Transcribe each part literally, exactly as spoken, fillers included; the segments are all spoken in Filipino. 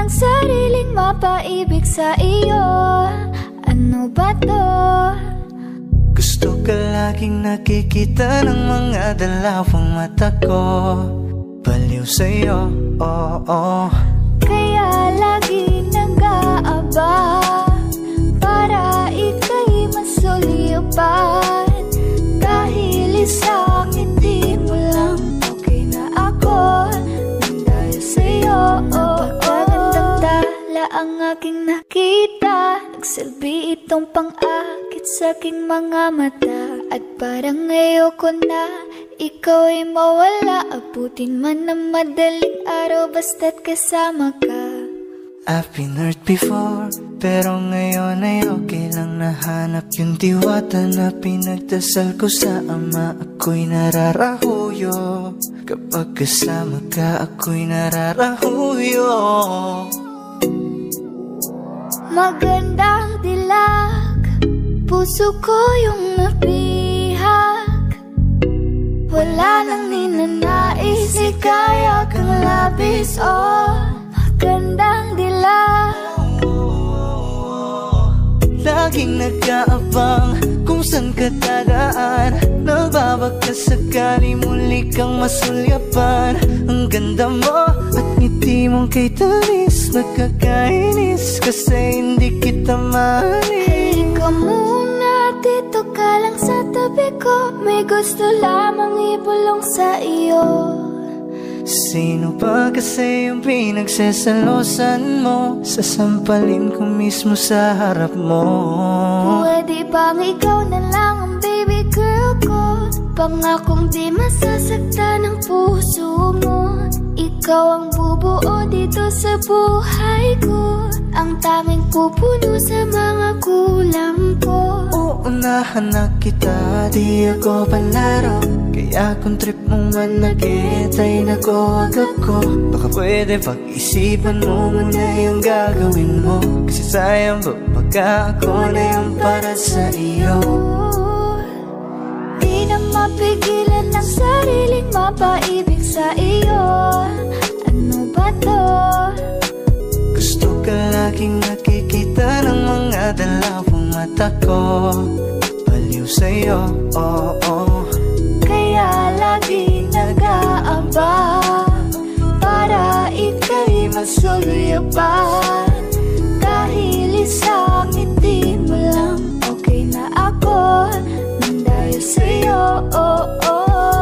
ng sariling mapaibig sa iyo. Ano ba to? Gusto ka laging nakikita ng mga dalawang mata ko. Baliw sa'yo, oo, oh, oh. Kaya lagi nag-aabang para ika'y masulyapan. Dahil isa'kin di mo lang okay na ako nang dahil sa'yo, oh, napakagandang tala ang aking nakita. Nagsilbi itong pang-akit sa aking mga mata. At parang ayoko na ikaw ay mawala. Abutin man ng madaling araw basta't kasama ka. I've been hurt before, pero ngayon ay okay lang. Nahanap yung diwata na pinagdasal ko sa Ama. Ako'y nararahuyo kapag kasama ka, ako'y nararahuyo. Magandang dilag, puso ko yung napihak. Wala nang ninanais, ikaya kang labis, oh. Magandang dilag. Laging nag-aabang kung saan ka dadaan. Nagbabaka sakali muli kang masulyapan. Ang ganda mo at ngiti mong kay tamis. Nagkakainis kasi hindi kita mahalin. Halika muna, dito ka lang sa tabi ko. May gusto lamang ibulong sa iyo. Sino pa kasi yung pinagsasalosan mo? Sasampalin ko mismo sa harap mo. Pwede bang ikaw na lang ang baby girl ko? Pangakong di masasaktan ang puso mo. Ikaw ang bubuo dito sa buhay ko. Ang tanging pupuno sa mga kulang ko. Uunahan na kita, di ako palaro. Kaya kung trip mong manakit ay nakuwag ako. Baka pwede pag-isipan mo muna yung gagawin mo. Kasi sayang ba pagka ako na yung para sa iyo. Di na mapigilan ng sariling mapaibig sa iyo. Ano ba to? Gusto ka laging nakikita ng mga dalawang mata ko. Baliw sa'yo, oo, oh, oh. Kaya lagi nag-aabang para ika'y masulyapan. Dahil isang ngiti mo lang okay na ako nang dahil sa'yo, oh, oh.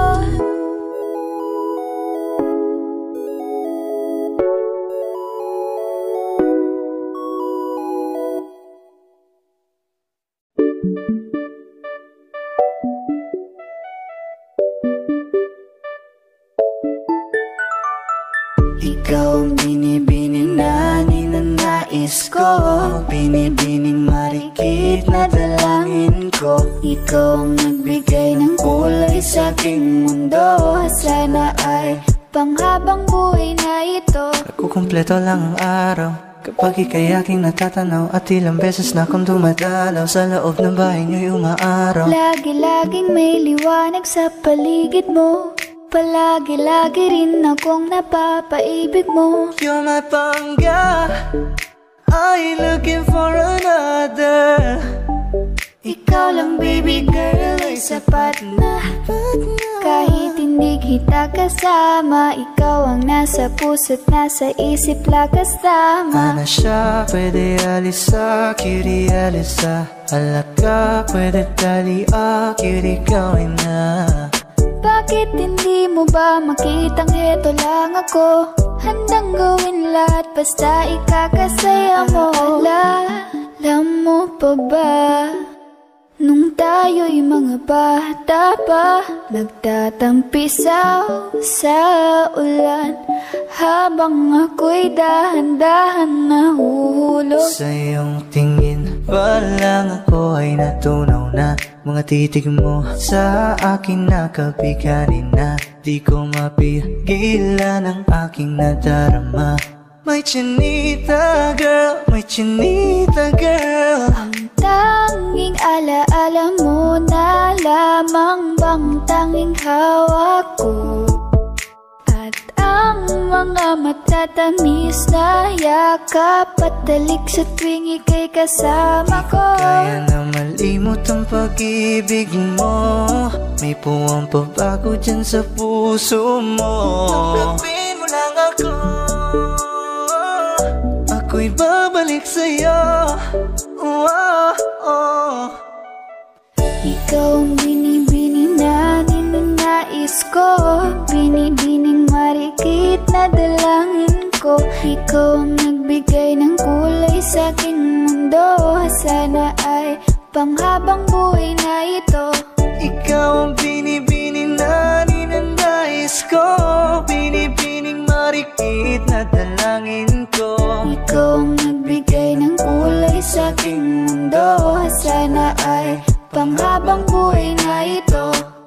Ikaw ang binibini na ninanais ko. Binibining marikit na dalangin ko. Ikaw ang nagbigay ng kulay sa aking mundo. Sana ay panghabang buhay na ito. Nakukumpleto lang ang araw kapag ika'y aking natatanaw. At ilang beses na akong dumadalaw sa loob ng bahay niyo'y umaaraw. Lagi-laging may liwanag sa paligid mo. Palagi-lagi rin akong napapaibig mo. You're my pangga, I ain't looking for another. Ikaw lang baby girl ay sapat na. Kahit hindi kita kasama, ikaw ang nasa puso't nasa isip lakas tama. Ana siya, pwede alisa, cutie alisa. Alaka, pwede talia, cutie gawin na. Bakit hindi mo ba makitang heto lang ako? Handang gawin lahat basta ikakasaya mo. Alam mo pa ba, nung tayo'y mga bata pa, nagtatampisaw sa ulan habang ako'y dahan-dahan nahuhulog. Sa iyong tingin pa lang ako ay natunaw na. Mga titig mo sa akin nakabiganin na. Di ko mapigilan ang aking nadarama. My chinita girl, my chinita girl. Ang tanging alaala mo na lamang bang tanging hawak ko. At ng mga matatamis na yakap at dalik sa tuwing ika'y kasama ko. Kaya na malimot ang pag-ibig mo, may puwang pabago dyan sa puso mo. Tanggapin mo lang ako, ako'y babalik sa'yo. Oh, oh, oh. Ikaw ang binibini na ninanais ko, binibining marikit na dalangin ko. Ikaw ang nagbigay ng kulay sa aking mundo, sana ay panghabang buhay na ito. Ikaw ang binibini na ninanais ko, binibining marikit na dalangin ko. Ikaw ang nagbigay ng kulay sa aking mundo, sana ay panghabang buhay na ito.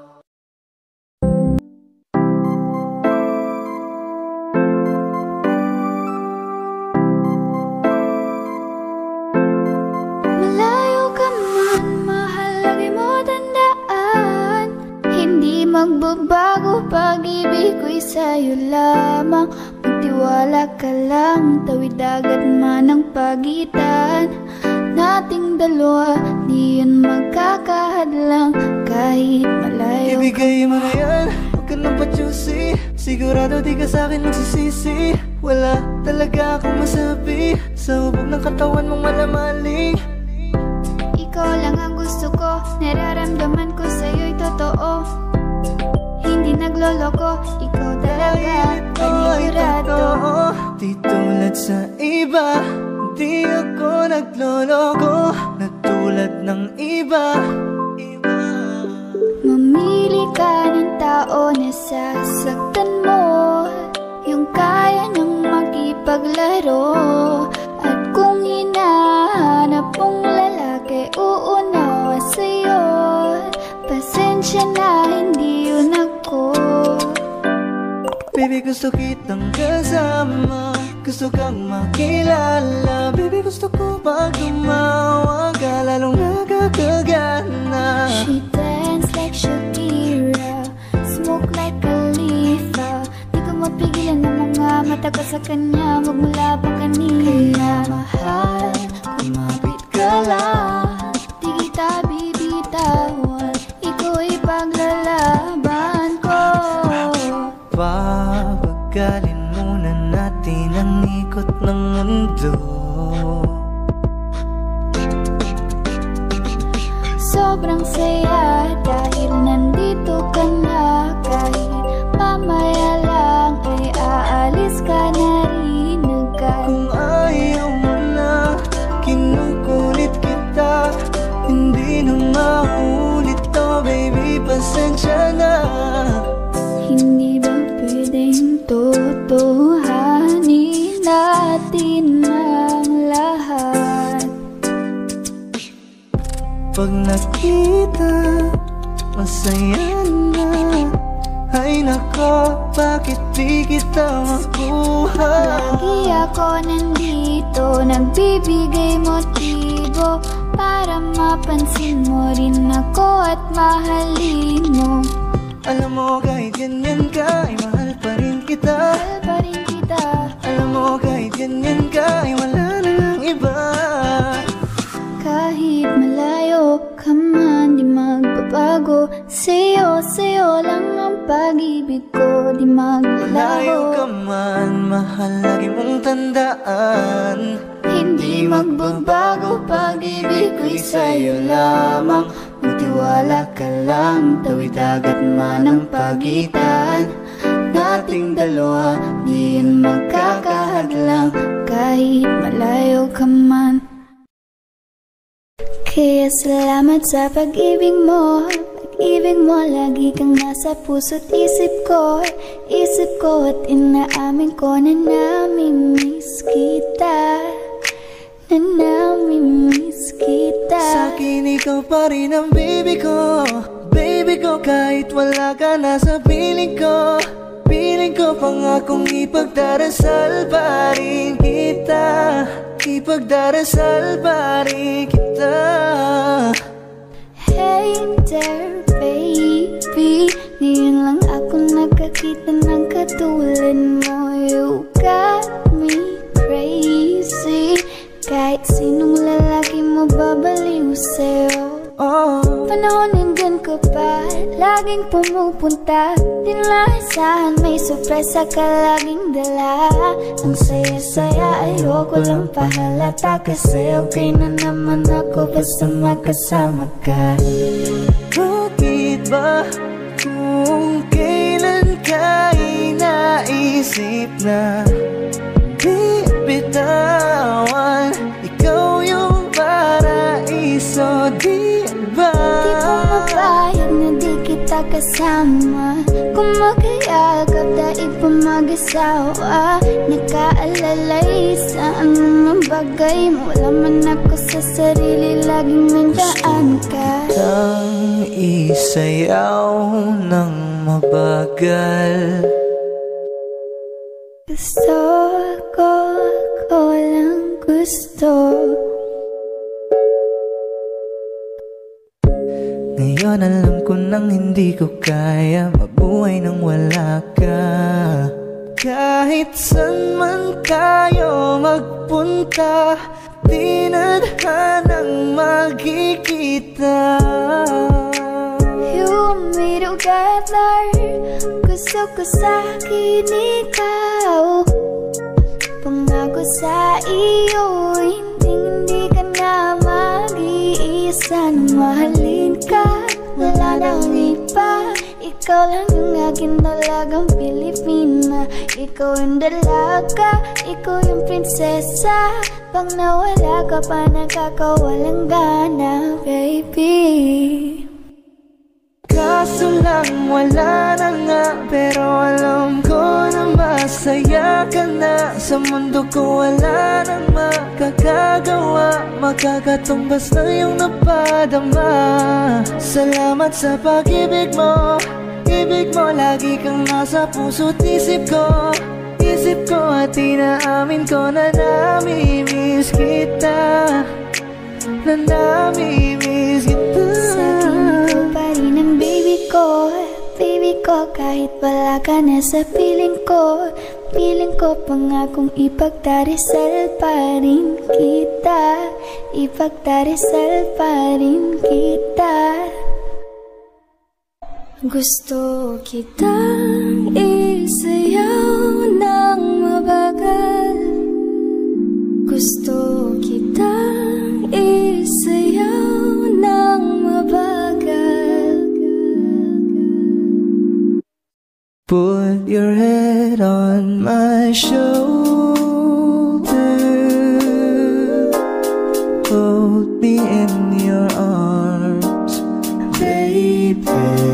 Malayo ka man, mahal, lagi mo tandaan, hindi magbabago pag-ibig ko'y sa'yo lamang. Magtiwala ka lang, tawid dagat man ang pagitan nating dalawa, di yan magkakahadlang kahit malayo. Ibigay mo na yan, huwag ka nang pa-juicy, sigurado di ka sa'kin magsisisi. Wala talaga akong masabi sa hubog ng katawan mong malamaling. Ikaw lang ang gusto ko, nararamdaman ko sa'yo'y totoo, hindi nagloloko, ikaw talaga panigurado. Di tulad sa iba, di ako nagloloko, na tulad ng iba, iba. Mamili ka ng tao na sasaktan mo, yung kaya niyang makipaglaro. At kung hinahanap mong lalaki, uunawa sa'yo, pasensya na, hindi yun ako. Baby, gusto kitang kasama, gusto kang makilala. Baby, gusto ko pag tumawa ka, lalong nakakagana. She dance like Shakira, smoke like Khalifa. Di ko mapigilan ang mga mata ko sa kanya, magmula pa kanina. Mahal, kumapit ka lang, di kita bibitawan, iko'y paglalaban ko. Papagalin muna natin ang ikot ng mundo. Sobrang saya dahil nandito ka na, kahit mamaya lang ay aalis ka na rin agad. Kung ayaw mo na, kinukulit kita, hindi na maulit to, baby, pasensya na. Hindi ba pwedeng totohanin natin ang lahat? Pag nakita, masaya na. Ay nako, bakit di kita makuha? Lagi ako nandito, nagbibigay motibo para mapansin mo rin ako at mahalin mo. Alam mo kahit ganyan ka, ay mahal pa rin kita. Mahal pa rin kita. Alam mo kahit ganyan ka, ay wala na lang iba. Kahit malayo ka man, di magbabago, sa'yo, sa'yo lang ang pag-ibig ko, di maglaho. Malayo ka man, mahal, lagi mong tandaan, hindi magbabago pag-ibig ko'y sa'yo lamang. Magtiwala ka lang, tawid dagat man ang pagitan nating dalawa, di yan magkakahadlang kahit malayo ka man. Kaya salamat sa pag-ibig mo, pag-ibig mo, lagi kang nasa puso't isip ko, isip ko at inaamin ko na namimiss kita, na namimiss kita. Sa'kin ikaw pa rin ang baby ko, baby ko, kahit wala ka na sa piling ko. Piling ko pangakong ipagdarasal pa rin kita, ipagdarasal pa rin kita. Hey there baby, ngayon lang ako nagkakita makita ng katulad mo. You got me crazy. Kahit sinong lalaki mo babaliw sa'yo. Oh. Panahon nandyan ka pa, laging pumupunta. Di nalasahan, may sorpresa ka laging dala. Ang saya-saya, ayoko lang pahalata. Kasi okay na naman ako basta magkasama ka. Bakit ba kung kailan ka inaisip na di bitawan? Ikaw yung paraiso, di ba? Di ko mapayag na di kita kasama. Kung magkayagap daig pa mag-asawa. Nakaalalay sa anong bagay. Wala man ako sa sarili, laging nandaan ka. Ang isayaw ng mabagal. Gusto ko, ako lang gusto. Ngayon alam ko nang hindi ko kaya mabuhay nang wala ka. Kahit saan man tayo magpunta, di na hanang magkikita. You and me together, gusto ko sa'kin ikaw. Pangako sa iyo, hindi hindi ka na mag-iisa. Nang mahalin ka, wala nang iba. Ikaw lang yung akin talagang Pilipina. Ikaw yung dalaga, ikaw yung prinsesa. Pag nawala ka pa, nakakawalang gana, baby. Kaso lang wala na nga, pero alam ko na masaya ka na. Sa mundo ko wala nang makakagawa, makakatumbas na yung napadama. Salamat sa pag-ibig mo, ibig mo lagi kang nasa puso't isip ko. Isip ko at inaamin ko na namimiss kita, na namimiss kita. Sabihin ko pa rin ang baby ko, baby ko. Kahit wala ka na sa piling ko, piling ko pangakong ipagdarasal pa rin kita. Ipagdarasal pa rin kita. Gusto kitang isayaw ng mabagal. Gusto kitang isayaw ng mabagal. Put your head on my shoulder, hold me in your arms, baby.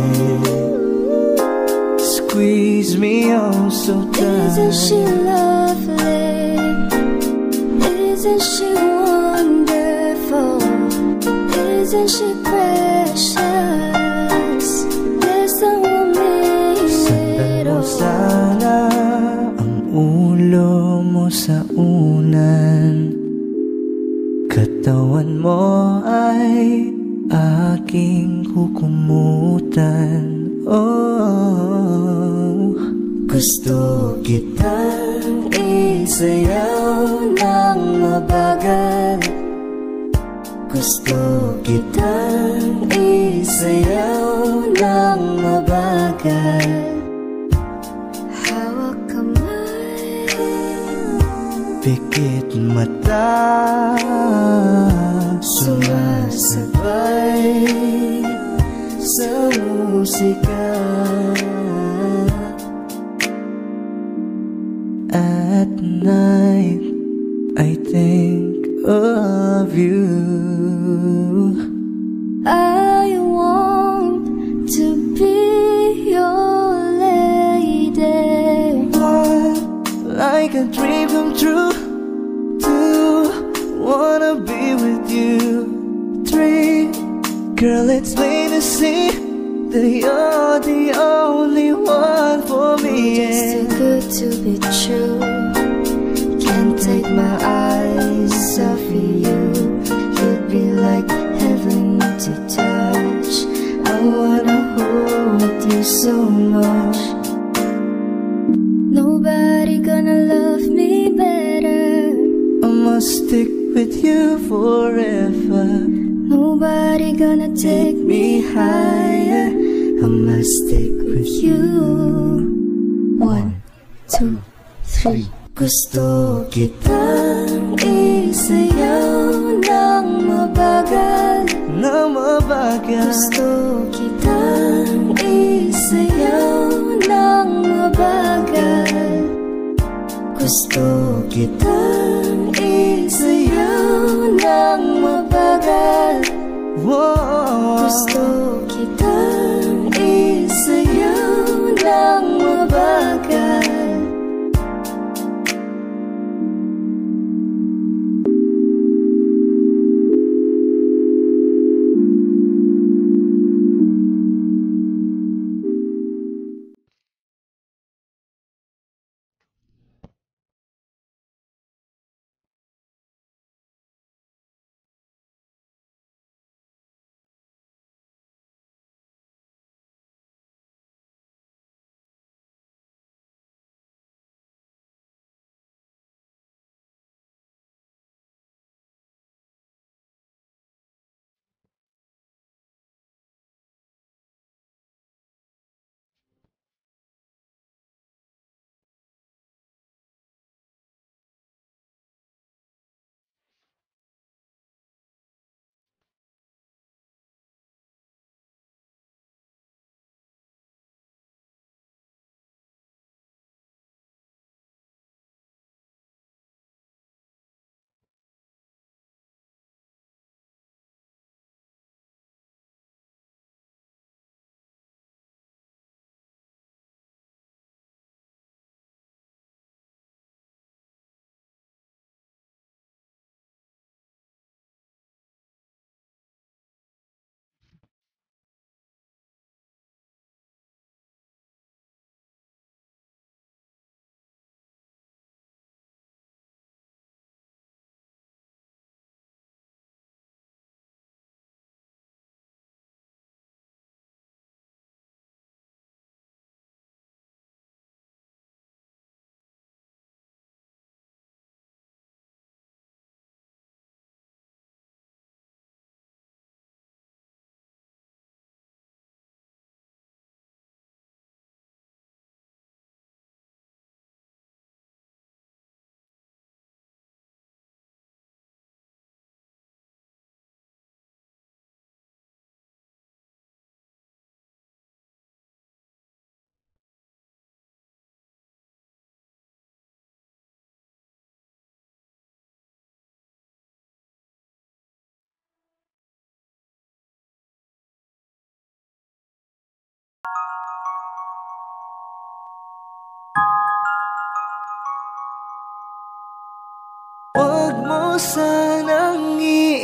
Squeeze me oh so tight. Isn't she lovely? Isn't she wonderful? Isn't she precious? There's someone made mo sana ang ulo mo sa unan. Katawan mo ay aking kukumutan. Oh, gusto kitang isayaw ng mabagal. Gusto kitang isayaw ng mabagal. hawak kamay, Pikit mata, sumasabay sa musika. At night, I think of you. I want to be your lady. One, like a dream come true. Two, wanna be with you. Three, girl, it's plain to see that you're the only one for me. Just too good to be true. Can't take my eyes off of you. You'd be like heaven to touch. I wanna hold you so much. nobody gonna love me better. I must stick with you forever. Nobody gonna take me higher. I must stick with you. One, two, three. Gusto kitang isayaw ng mabagal, na mabagal. Gusto kitang isayaw ng mabagal. Gusto kitang isayaw ng mabagal. Whoa. Gusto kitang isayaw ng mabagal. Huwag mo sanang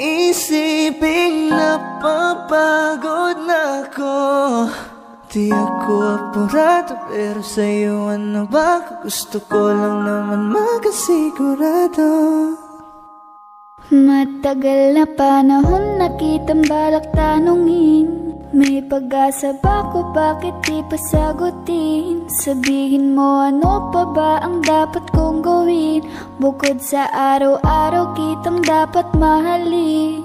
iisiping napapagod na ako. Di ako apurado, pero sa'yo ano ba? Gusto ko lang naman makasigurado. Matagal na panahon na kitang balak tanungin, may pag-asa ba ko, bakit di pa sagutin? Sabihin mo ano pa ba ang dapat kong gawin, bukod sa araw-araw kitang dapat mahalin.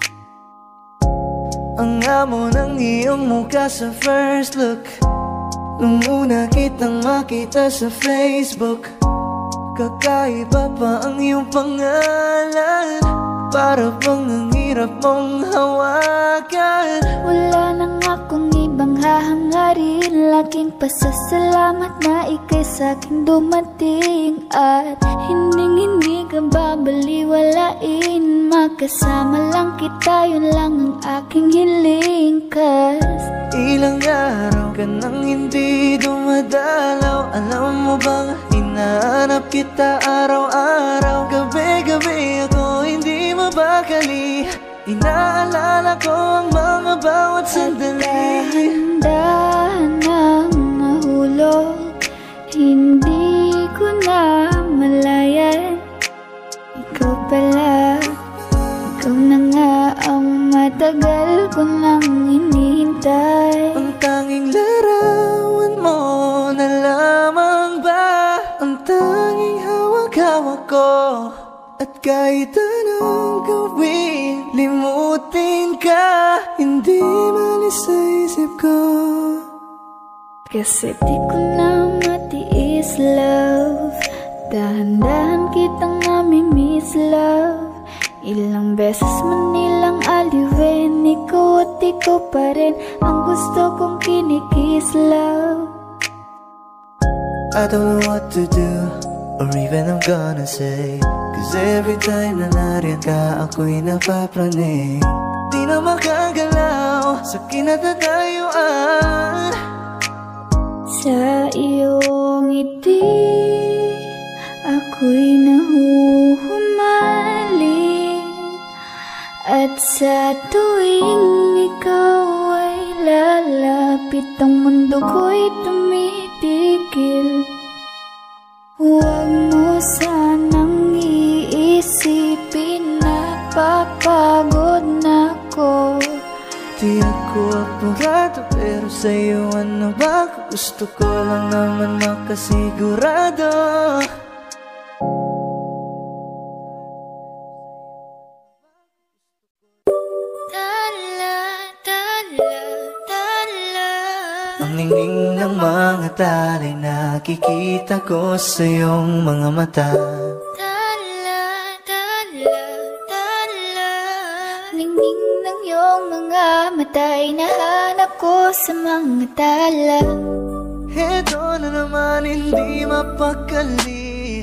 Ang amo ng iyong mukha sa first look, nung una kitang makita sa Facebook. Kakaiba pa ang iyong pangalan, para bang ang hirap mong hawakan. Wala nang akong ibang hahangarin, laking pasasalamat na ika'y sa'kin dumating. At hinding-hindi ka babaliwalain, magkasama lang kita, yun lang ang aking hiling. Cause ilang araw ka nang hindi dumadalaw, alam mo bang hinahanap kita araw-araw. Gabi-gabi ako hindi mabakali, inaalala ko ang mga bawat sandali. Dahan-dahan ang nahulog, hindi ko na malayan. Ikaw pala, ikaw na nga ang matagal ko nang hinihintay. Ang tanging larawan mo na lamang ba ang tanging kahit anong gawin, limutin ka, hindi malis sa isip ko. Kasi di ko na matiis, love. Dahan-dahan kitang nami-miss, love. Ilang beses man nilang aliwin, ikaw at ikaw pa rin ang gusto kong kinikis, love. I don't know what to do, or even I'm gonna say, cause every time na nariyan ka, ako'y napapraning. Di na makagalaw sa kinatatayuan. Sa iyong ngiti, ako'y nahuhumaling. At sa tuwing ikaw ay lalapit, ang mundo ko'y tumitigil. Huwag mo sanang iisipin na papagod na ako. Di ako apurado, pero sa'yo ano ba? Gusto ko lang naman makasigurado. Ang ningning ng mga talay, nakikita ko sa iyong mga mata. Tala, tala, tala. Ningning ng iyong mga mata'y nahanap ko sa mga tala. Heto na naman, hindi mapakali.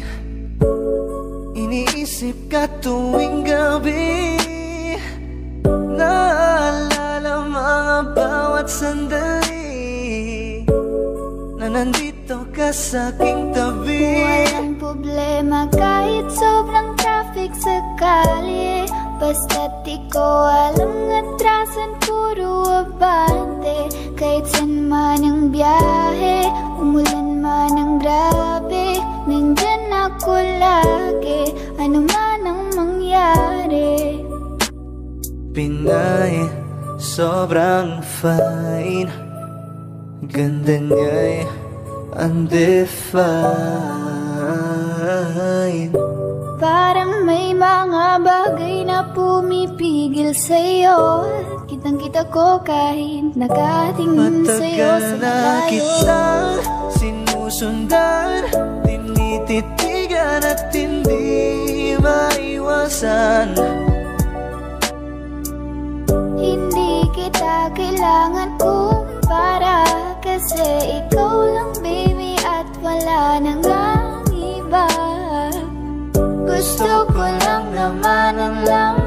Iniisip ka tuwing gabi. Naalala mga bawat sandali na nandito ka sa aking tabi. Walang problema kahit sobrang traffic sa kalye. Basta't ikaw alam atrasan, puro abante. Kahit san man ang biyahe, umulan man ang grabe, nandyan ako lagi, ano man ang mangyari. Pinay, sobrang fine, ganda niya'y undefined. Parang may mga bagay na pumipigil sa'yo. Kitang-kita ko kahit nakatingin sa'yo sa Matagal na malayo. kitang sinusundan, tinititigan at hindi maiwasan. Hindi kita kailangan kumpara, kasi ikaw lang baby at wala nang ang iba. Gusto ko lang naman ang lang